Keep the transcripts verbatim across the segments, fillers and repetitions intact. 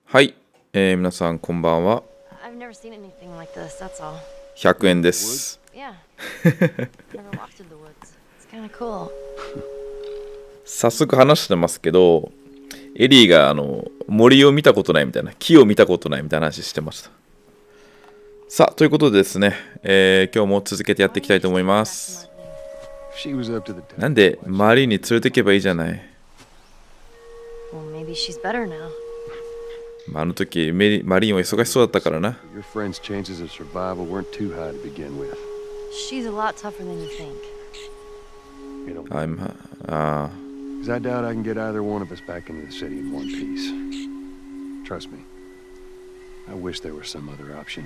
はい、えー、皆さんこんばんは。 I've never seen anything like this, that's all. ひゃくえんです。 Yeah, never walked through the woods. It's kind of cool. 早速話してますけど、エリーがあの森を見たことないみたいな、木を見たことないみたいな話してました。さあ、ということでですね、えー、今日も続けてやっていきたいと思います。なんでマリーに連れてけばいいじゃない。 Well, maybe she's better now. まあ、あの時メリマリーンは忙しそうだったからな。 Your friend's chances of survival weren't too high to begin with. She's a lot tougher than you think. You know, I'm あ because I doubt I can get either one of us back into the city in one piece. Trust me. I wish there was some other option.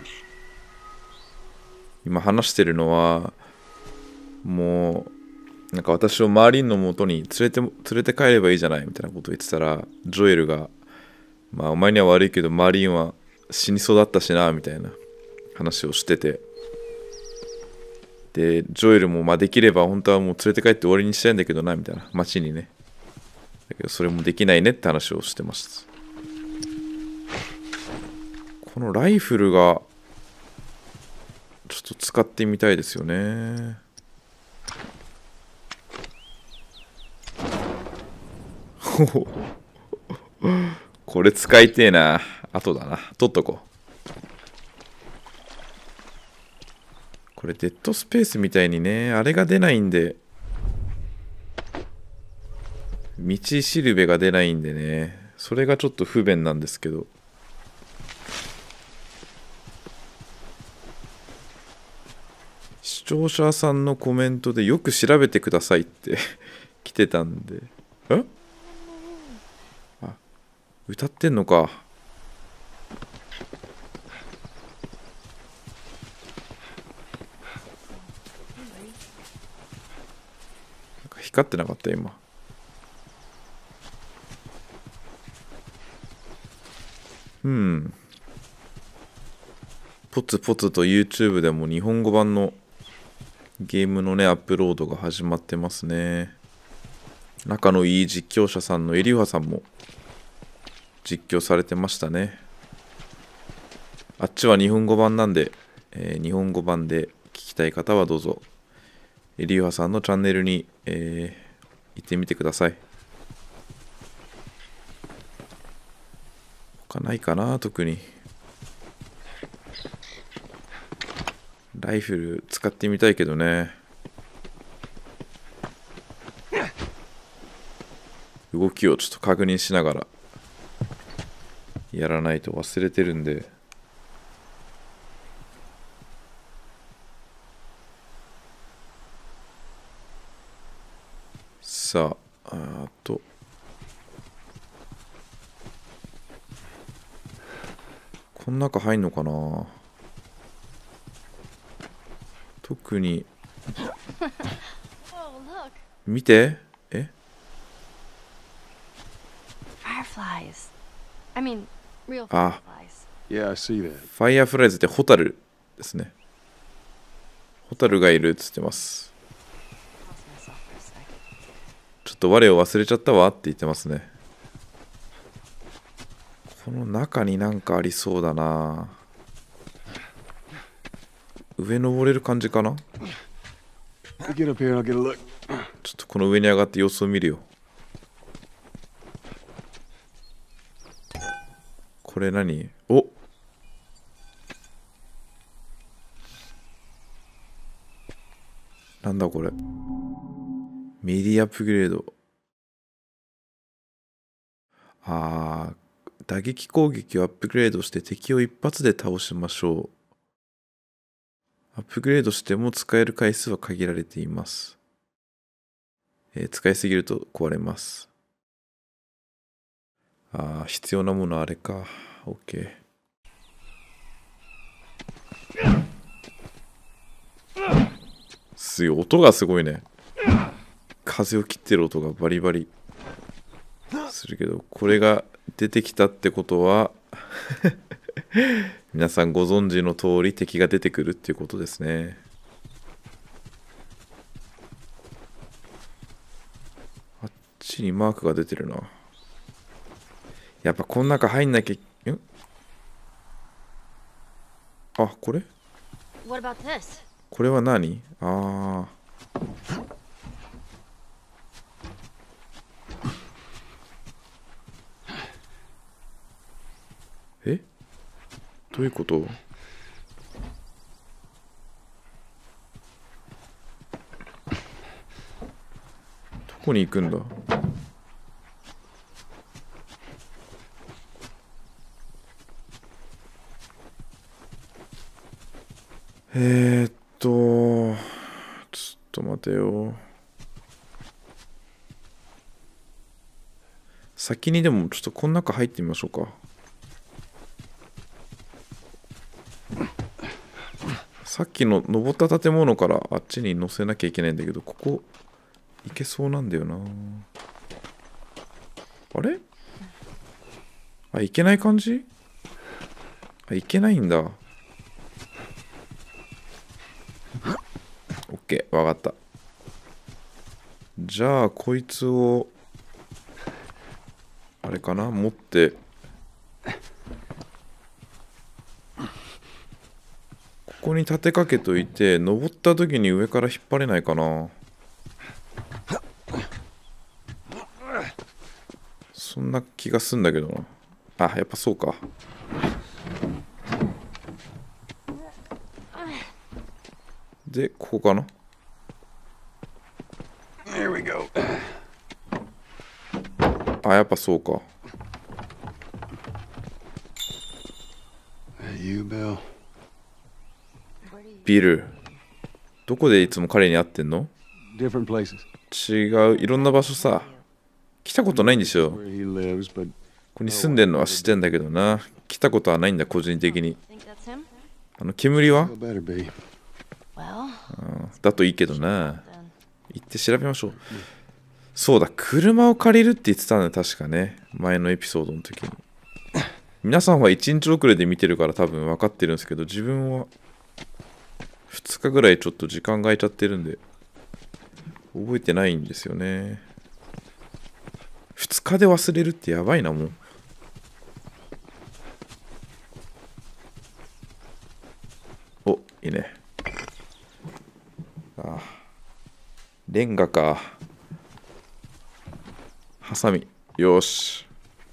今話してるのはもうなんか私をマーリンの元に連れて連れて帰ればいいじゃないみたいなことを言ってたら、ジョエルがまあお前には悪いけどマーリンは死にそうだったしなみたいな話をしてて、でジョエルもまあできれば本当はもう連れて帰って終わりにしたいんだけどなみたいな、街にね。だけどそれもできないねって話をしてました。このライフルがちょっと使ってみたいですよね。これ使いてえな。あとだな。取っとこう。これデッドスペースみたいにね、あれが出ないんで、道しるべが出ないんでね、それがちょっと不便なんですけど。視聴者さんのコメントでよく調べてくださいって来てたんで。え？あ、歌ってんのか。なんか光ってなかった今。うん。ポツポツと YouTube でも日本語版のゲームのね、アップロードが始まってますね。仲のいい実況者さんのエリュハさんも実況されてましたね。あっちは日本語版なんで、えー、日本語版で聞きたい方はどうぞエリュハさんのチャンネルに、えー、行ってみてください。他ないかな、特に。ライフル使ってみたいけどね。動きをちょっと確認しながらやらないと忘れてるんで。さあ、あとこの中入んのかな。特に見て。え Fireflies. I mean, real あ、 fireflies. Yeah, I see that. ファイアフライズってホタルですね。ホタルがいるっつってます。 Lost myself for a sec. ちょっと我を忘れちゃったわって言ってますね。この中になんかありそうだな。上登れる感じかな。 Get up here and I'll get a look. ちょっとこの上に上がって様子を見るよ。これ何？お、なんだこれ。メディアアップグレード。あー、打撃攻撃をアップグレードして敵を一発で倒しましょう。アップグレードしても使える回数は限られています。えー、使いすぎると壊れます。あー、必要なものあれか。OK。すごい、音がすごいね。風を切ってる音がバリバリするけど、これが出てきたってことは皆さんご存知の通り敵が出てくるっていうことですね。あっちにマークが出てるな。やっぱこの中入んなきゃんあ、これ What about this? これは何ああ。えどういうこと？どこに行くんだ？えー、っとちょっと待てよ。先にでもちょっとこの中入ってみましょうか。さっきの登った建物からあっちに乗せなきゃいけないんだけど、ここ行けそうなんだよな。あれあ、行けない感じ？あ、行けないんだ。オッケー、わかった。じゃあこいつをあれかな、持ってここに立てかけといて、登った時に上から引っ張れないかな。そんな気がすんだけどな。あ、やっぱそうか。で、ここかな。 There we go. あ、やっぱそうか。 You, Bill? ビル。どこでいつも彼に会ってんの？ Different places. 違う、いろんな場所さ。来たことないんでしょ。こ Where he lives, but こに住んでんのは知ってんだけどな。来たことはないんだ、個人的に。 Think that's him? あの煙は well, better be. Well, だといいけどな。 then. 行って調べましょう。そうだ、車を借りるって言ってたんだ、確かね。前のエピソードの時に。皆さんはいちにち遅れで見てるから多分分かってるんですけど、自分はふつかぐらいちょっと時間が空いちゃってるんで、覚えてないんですよね。ふつかで忘れるってやばいな、もう。お、いいね。ああ。レンガか。ハサミ。よし。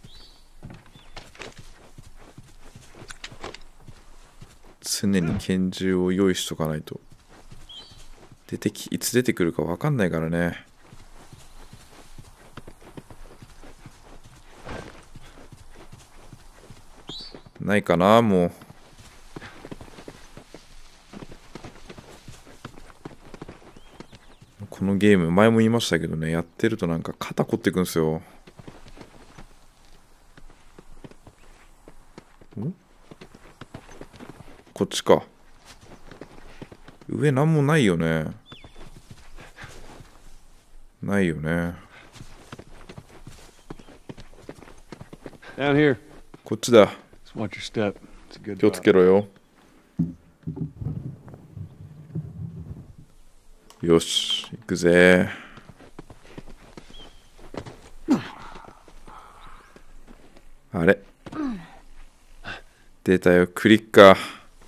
常に拳銃を用意しとかないと。出てき、いつ出てくるか分かんないからね。ないかな、もう。このゲーム、前も言いましたけどね、やってるとなんか肩凝ってくんですよ。ん？こっちか。上なんもないよね。ないよね。 Down here. こっちだ。 Just watch your step. It's a good 気をつ drop. けろよ。よし、行くぜ。あれ出たよ、クリッカー。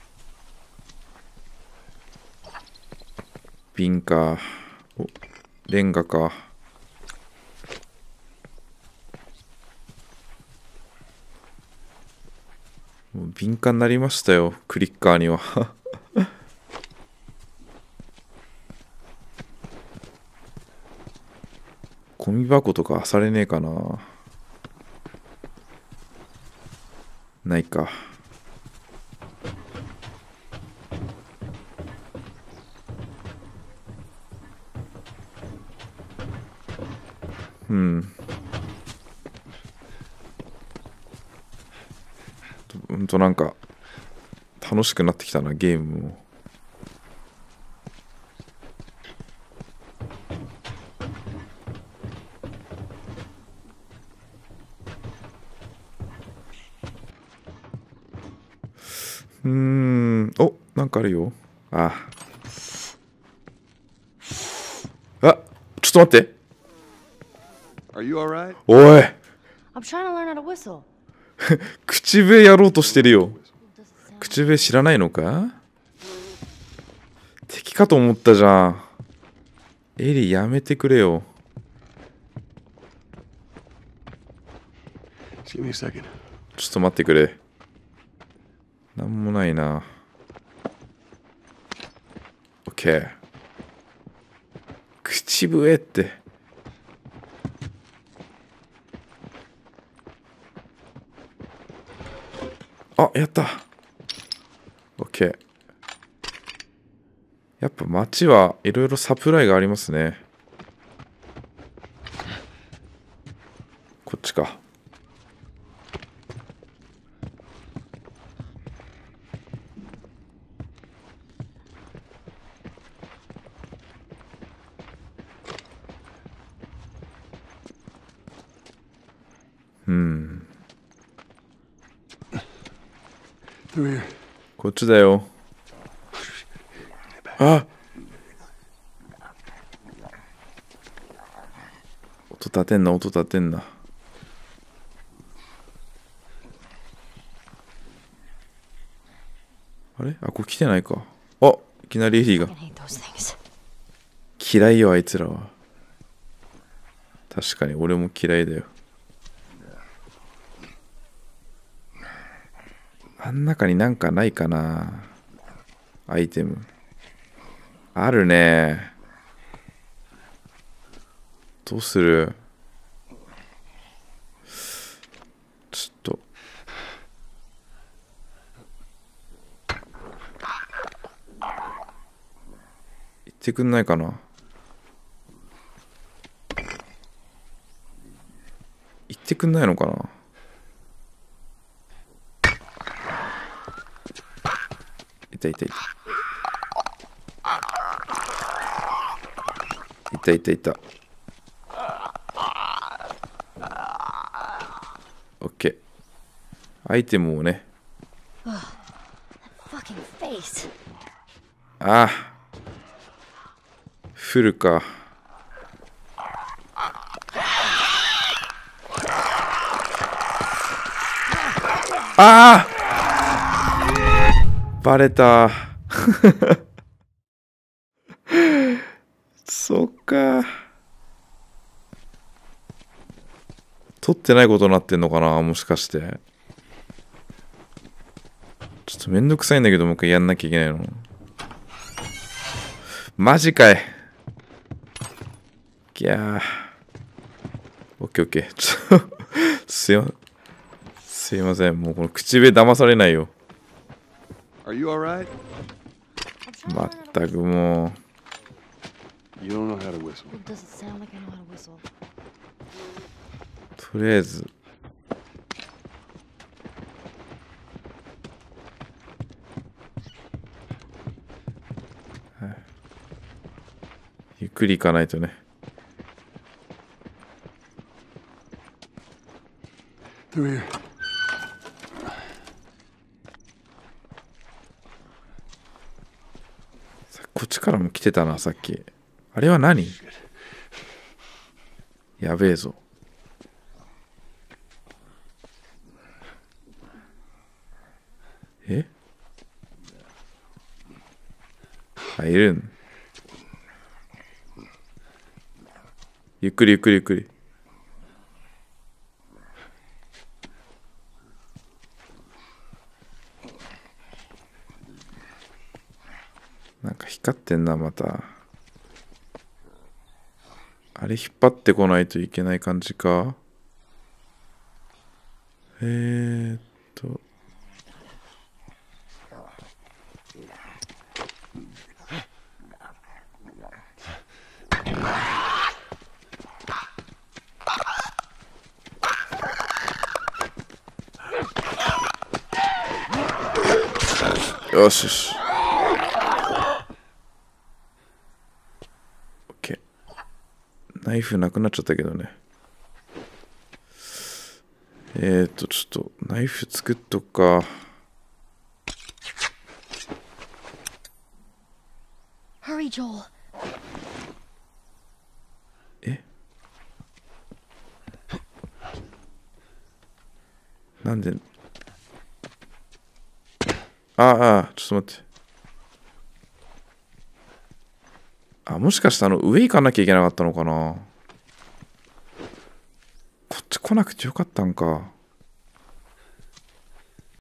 瓶か。お、レンガか。もう敏感になりましたよ、クリッカーには。ゴミ箱とか漁れねえかな。ないか。うん。ほんとなんか楽しくなってきたな、ゲームも。うーん。お、なんかあるよ。ああ。ちょっと待って。 Are you all right? おい。 I'm trying to learn how to whistle. 口笛やろうとしてるよ。 Does it sound 口笛知らないのか？敵かと思ったじゃん。エリやめてくれよ。 Just give me a second. ちょっと待ってくれ。なんもないな。 OK。 口笛って。あ、やった。 OK。 やっぱ街はいろいろサプライがありますね。こっちか。うん。 Through here. こっちだよ。あ、音立てんな、音立てんな。あれ、あ、これ来てないか。あ、いきなりエリーが。 I hate those things. 嫌いよ、あいつらは。確かに俺も嫌いだよ。あん中になんかないかな。アイテムあるね。どうする？ちょっと言ってくんないかな。言ってくんないのかな。いたいたいたいたいたいた。オッケー。アイテムをね。 Fucking face. ああ、フルか。ああ、バレた。そっか。取ってないことになってんのかな、もしかして。ちょっとめんどくさいんだけど、もう一回やんなきゃいけないの。マジかい。いやー。オッケーオッケー。ちょっとすいま、すいません。もうこの口笛騙されないよ。 Are you alright? I'm trying to ま learn how った to く whistle. もう。 You don't know how to whistle. It doesn't sound like I know how to whistle. とりあえず。ゆっくり行かないとね。 Through here. さこっちからも来てたな、さっき。あれは何？やべえぞ。え？あ、いるん。ゆっくりゆっくりゆっくり。なんか光ってんな、また。あれ引っ張ってこないといけない感じか。えーっと。よしよし。オッケー。ナイフなくなっちゃったけどね。えーと、ちょっとナイフ作っとくか。 Hurry, Joel. え？ なんでああ、ちょっと待って。あ、もしかしてあの上行かなきゃいけなかったのかな。こっち来なくてよかったんか。